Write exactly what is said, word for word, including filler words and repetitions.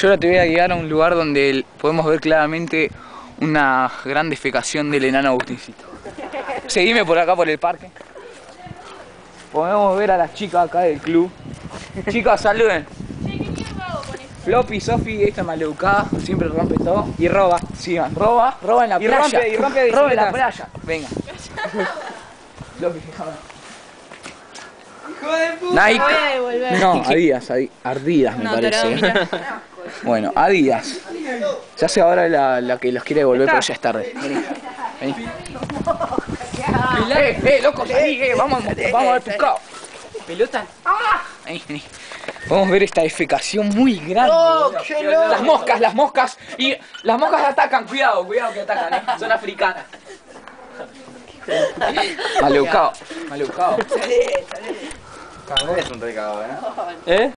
Yo ahora te voy a guiar a un lugar donde podemos ver claramente una gran defecación del enano Agustincito. Seguime por acá por el parque. Podemos ver a las chicas acá del club. Chicas, saluden. Floppy, Sofi, esta maleducada, siempre rompe todo. Y roba, sigan, roba, roba en la y playa. Rompe, y rompe roba en la bicicletas. playa. Venga. Floppy, fijame. ¡Hijo de puta! Nike. Voy a devolver. No, Adidas, Adi- Ardidas me No, tarado, parece. mira. Bueno, Adidas. Se hace ahora la, la que los quiere devolver, pero ya es tarde. Vení, vení. Eh, eh, loco, salí, eh, vamos, vamos a ver pescado. ¿Pelota? Vení, vení. Podemos ver esta defecación muy grande. ¡Oh, qué loco! Las moscas, las moscas. Y las moscas atacan, cuidado, cuidado que atacan, eh. Son africanas. Maleducado, maleducado. Cabrón, es un recado, ¿eh? ¿Eh?